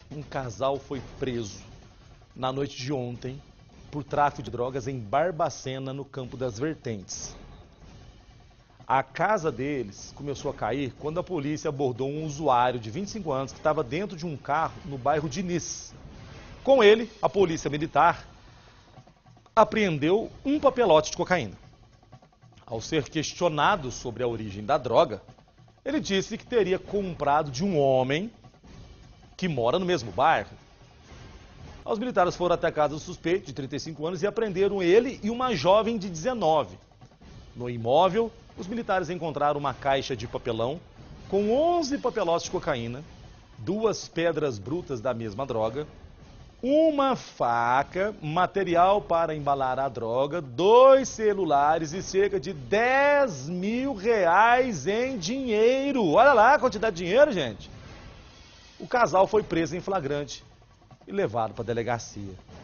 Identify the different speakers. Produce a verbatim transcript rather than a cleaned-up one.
Speaker 1: Um casal foi preso na noite de ontem por tráfico de drogas em Barbacena, no Campo das Vertentes. A casa deles começou a cair quando a polícia abordou um usuário de vinte e cinco anos que estava dentro de um carro no bairro Diniz. Com ele, a polícia militar apreendeu um papelote de cocaína. Ao ser questionado sobre a origem da droga, ele disse que teria comprado de um homem que mora no mesmo bairro. Os militares foram até a casa do suspeito, de trinta e cinco anos, e apreenderam ele e uma jovem de dezenove. No imóvel, os militares encontraram uma caixa de papelão com onze papelotes de cocaína, duas pedras brutas da mesma droga, uma faca, material para embalar a droga, dois celulares e cerca de dez mil reais em dinheiro. Olha lá a quantidade de dinheiro, gente. O casal foi preso em flagrante e levado para a delegacia.